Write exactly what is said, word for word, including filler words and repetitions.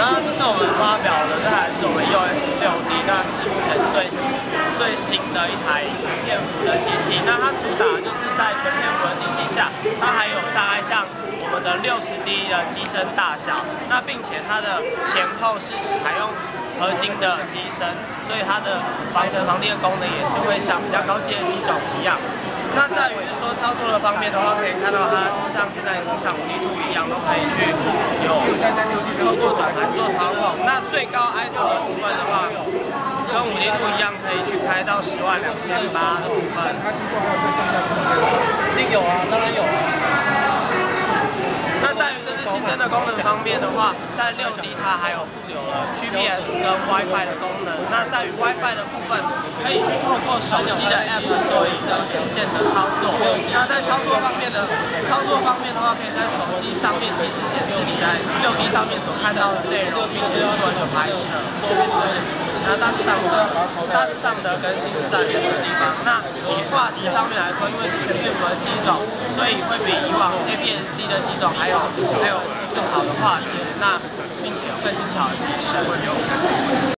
那这次我们发表的这台是我们 E O S 六 D， 那是目前最最新的一台全片幅的机器。那它主打就是在全片幅的机器下，它还有大概像我们的六十 D 的机身大小，那并且它的前后是采用合金的机身，所以它的防尘防滴的功能也是会像比较高阶的机种一样。那在于说操作的方面的话，可以看到它像现在像五 D 兔一样，都可以去有透过转盘做操控。那最高 I S O 的部分的话，跟五 D 兔一样，可以去开到十万两千八的部分。一定有啊，当然有啊。那在于这是新增的功能方面的话，在六 D 它还有附有了 G P S 跟 WiFi 的功能。那在于 WiFi 的部分，可以去透过手机的 App 做一个连线的操作。那在操作方面的操作方面的话，可以在手机上面即时显示你在六 D 上面所看到的内容，并且做一个拍摄。那大致上的大致上的更新是在这个地方。那以画质上面来说，因为是全片幅的机种，所以会比以往 A P S C 的机种还有还有更好的画质，那并且有更精巧的机身。